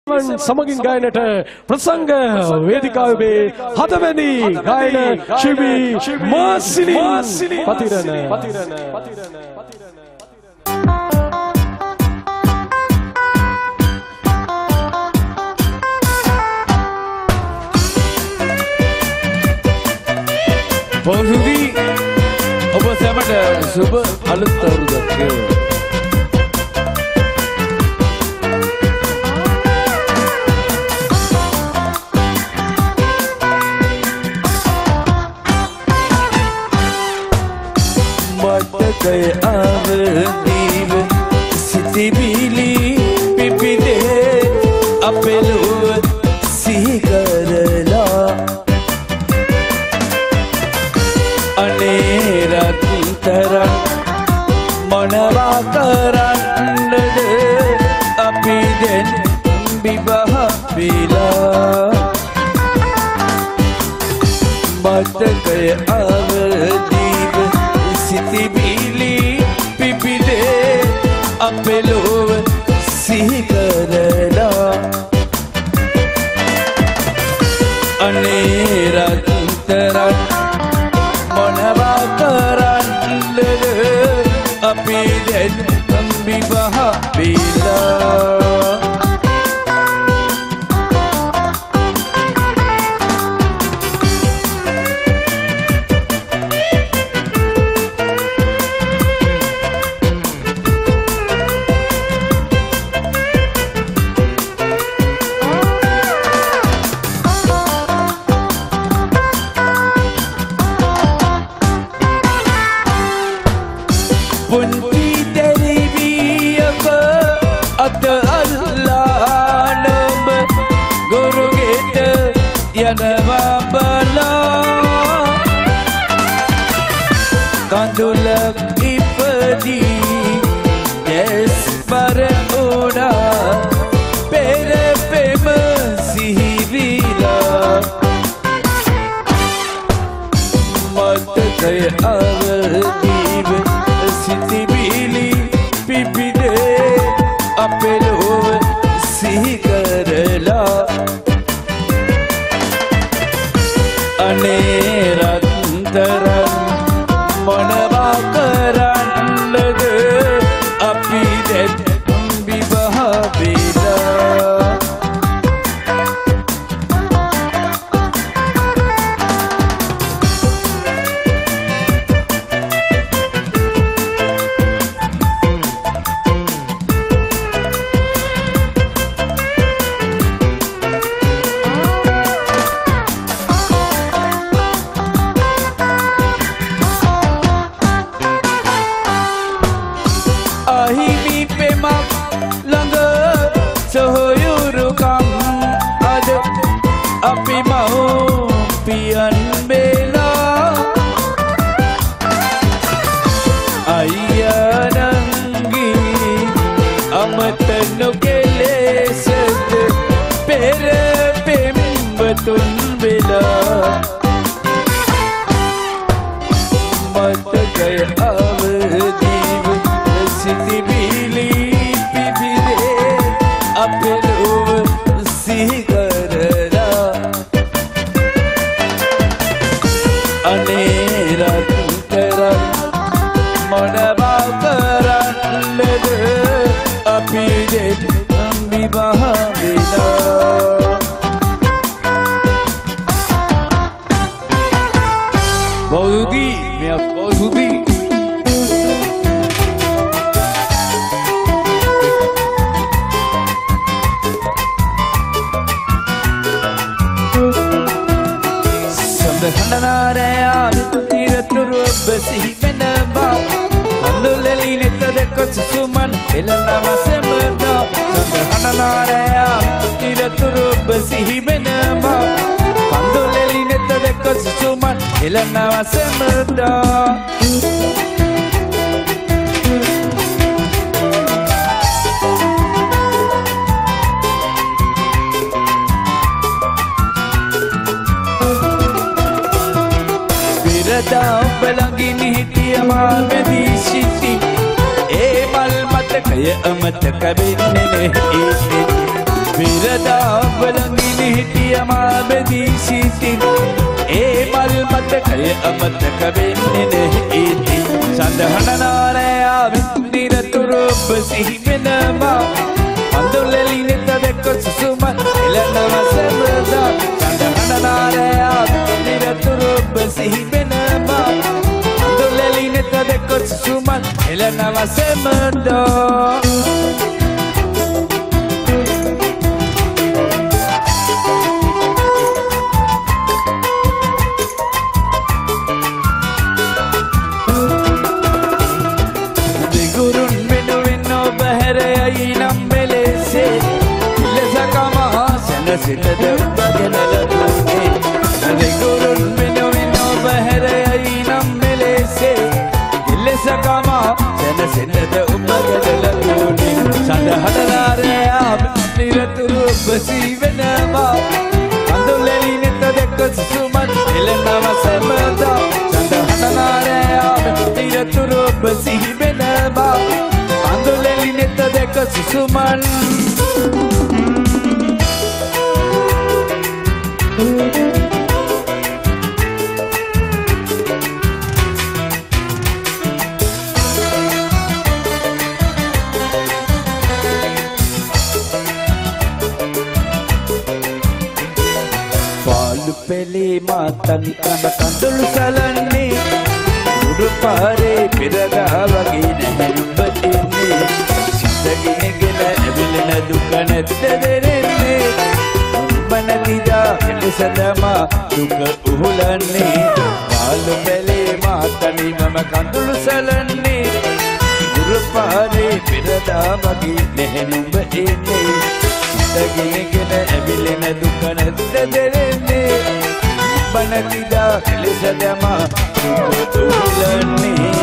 සමගින් ගායනට ප්‍රසංග වේදිකාවේ හදවැනි ගායන ශිල්පී මාසිනි පතිරණ පොසුදි ඔබ සැමට සුබ අලුත් අවුරුද්දක් වේවා. මතකය අවදීව සිතිවිලි පිපිදේ අපෙලුව සිහි කරලා අනේ රත්තරන් මොනවා කරන්නද අපි දැන් විවාහ වෙලා මතකය අවදීව සිතිවිලි පිපිදේ අපෙලුව සිහි කරලා අනේ රත්තරන් මොනවා කරන්නද අපි දැන් විවාහ වෙලා කඳුලක් ඉපදී දැස් බර උනා පෙර පෙම සිහිවිලා මතකය අවදීව සිතිවිලි පිපිදේ අපෙලුව සිහි කරලා අනේ රත්තරන් මොනවා කරන්නද අපි දැන් විවාහ වෙලා අහිමි පෙමක් ළඟ සොහොයුරුකම් අද අපි මව්පියන් වෙලා අයියා නංගි අමතන කෙලෙසද පෙර පෙම්වතුන් වෙලා මතකය අවදීව සිතිවිලි පිපිදේ අපෙලුව සිහි කරලා අනේ රත්තරන් මොනවා කරන්නද අපි දැන් විවාහ වෙලා බෞද්ධි මෙය බෞද්ධි හඬනාරයා විතුතිරතුරු ඔබ සිහි වෙනවා හඳුලෙලි නෙතද කොසුමන් එළනව සෙමදා හඬනාරයා විතුතිරතුරු ඔබ සිහි වෙනවා හඳුලෙලි නෙතද කොසුමන් එළනව සෙමදා ඔබ ළඟින් හිටිය මා බැඳී සිටි ඒ මල් මතකය අමතක වෙන්නේ නැහැ විරදා බලංගිනි හිටිය මා බෙදී සිටින් ඒ මල් මතකය අමතක වෙන්නේ නැහැ ඉතින් සඳහන නාරයාවෙන් නිරතුරු ඔබ සිහි වෙනවා අඳුල්ලෙලි නෙත දෙක සුසුම එළනව සැමදා සඳහන නාරයාවෙන් නිරතුරු ඔබ සිහි වෙනවා අඳුල්ලෙලි නෙත දෙක සුසුම එළනව සැමදා සිතද උපගෙන ලැබුණේ දෙගුරුන් වෙනුවෙන් ඔබ හැරයයි නම් මෙලෙසේ ඉල්ලසකම සැනසෙන්නද උපගෙන ලැබුණේ සඳහනලාරයා නිරතුරු ඔබ සීවෙනවා අඳුල්ලෙලි නෙත දෙක සුසුමත් එළනව සැමදා සඳහනලාරයා නිරතුරු ඔබ සීවෙනවා අඳුල්ලෙලි නෙත දෙක සුසුමත් පෙළේ මාතනි කඳ කඳුළු සලන්නේ උඩු පාරේ පෙරදා වගේ නැහැ නුඹ එන්නේ සිතගෙනගෙන ඇවිලෙන දුක නැද්ද දෙරෙන්නේ නුඹ නැතිදා එලෙසදම දුක උහුලන්නේ පාළු පෙළේ මාතනි මම කඳුළු සලන්නේ උඩු පාරේ පෙරදා වගේ නැහැ නුඹ එන්නේ සිතගෙනගෙන ඇවිලෙන දුක නැද්ද දෙරෙන්නේ बनतिदा लिसदमा तुलनी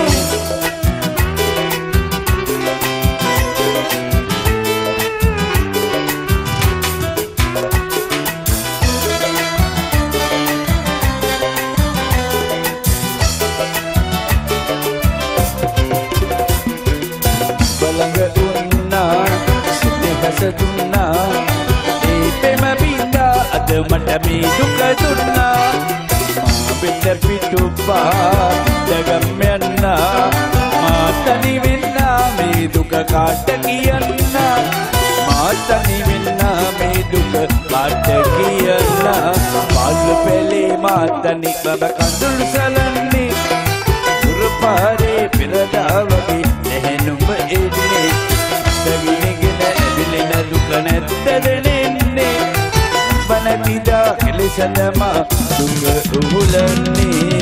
बलंग उन्ना सिद्धि हसदुन्ना प्रेम बिंदा अद मट में दुख दुन्ना बिटर पिटुप्पा जगम्यन्ना मातनि विन्ना मे दुख काट कियन्ना मातनि विन्ना मे दुख काट कियन्ना पालु पेले मातनि बब कंदुल सलन्नी गुरुपारे पिरदावगी नेनुब एदिने दगिनेගෙන ඇවිලෙන දුක නැද්දදෙන්නේ बनतिदा එලෙසදම දුක උහුලන්නේ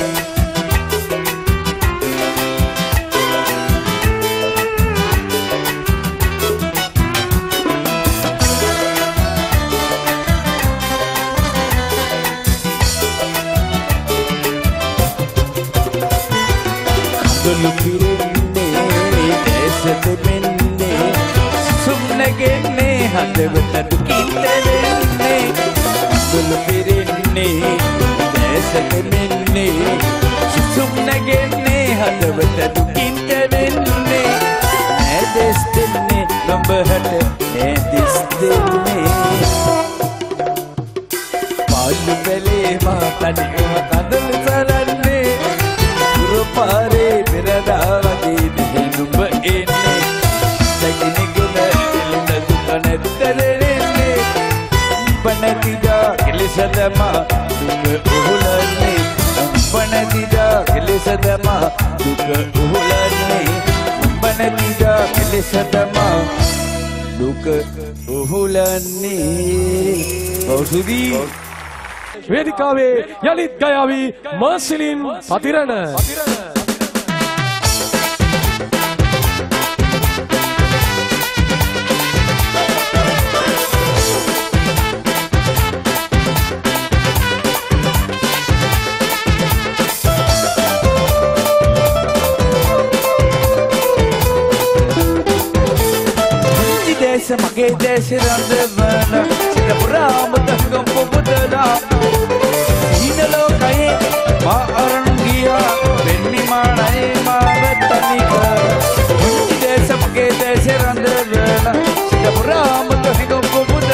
කඳුළු පිරෙන්නේ දැසට මෙන්නේ සුම්නගෙන්නේ හදවත දුකින් දෙන්නේ කඳුළු පිරෙන්නේ දැසට මෙන්නේ සුම්නගෙන්නේ හදවත දුකින් දෙන්නේ නැදස් දෙන්නේ ගඹහට නැදස් දෙන්නේ පාළු පෙළේ මාතනිකම කඳුළු සලන්නේ ගුරුපාරේ පෙරදා වගේ දෙනුඹ එන්නේ දකින්නගෙන එළෙන දුක නැද්දදෙන්නේ බනතිදා කෙලෙසදම දුක උහුලන්නේ බනතිදා කෙලෙසදම දුක උහුලන්නේ බනතිදා කෙලෙසදම දුක උහුලන්නේ ඔසුදී වේදිකාවේ යලිත් ගයාවි මාසිලින් පතිරණ මගේ දේශ රඳවන සිත පුරාම දහගම් පොබුදලා හින ලෝකයේ මා අරන් ගියා වෙන්නි මාණේ මාවතනික දේශ මගේ දේශ රඳවන සිත පුරාම දහගම් පොබුදලා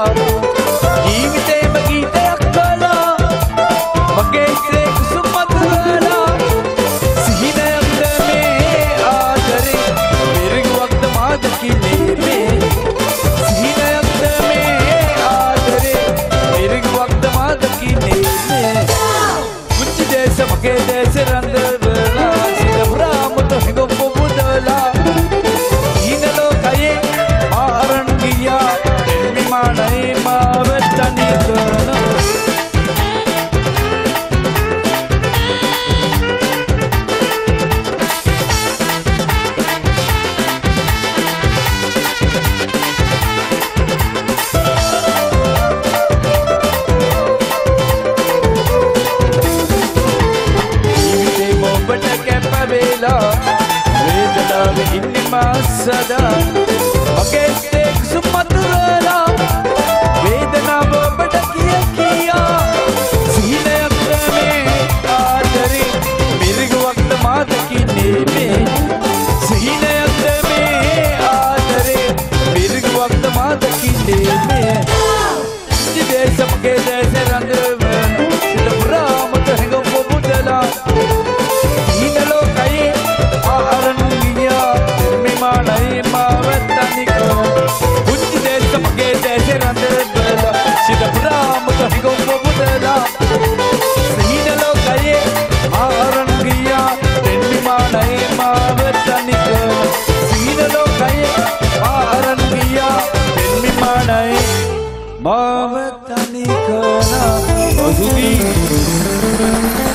ජීවිතේම ගීතයක් කළා මගේ හිතේ කුසුම් මතුවලා සිහිනයක්ද මේ ආදරේ මිරිඟුවක්ද මාද කිනේ මේ සිහිනයක්ද මේ ආදරේ මිරිඟුවක්ද මාද කිනේ මේ කුංචි දේශ මගේ දේශ රඳවලා සිතවරා මුත හිඟොම් පොබුදලා sada mage se sumatra vedana bobata kiya kiya sihinayak me aadare mirgu waqt maad kine me sihinayak me aadare mirgu waqt maad kine me jide samge jaise rang sidapura mat hengam bobudala inalo kai aaran giya नहीं मावतानिक कुछ देश मगे जैसे रंदला सिदपुरा मुत हिगो बुदला सही न लो गए आरन गिया तेनी मा नहीं मावतानिक सही न लो गए आरन गिया तेनी मा नहीं मावतानिक ना बहुदी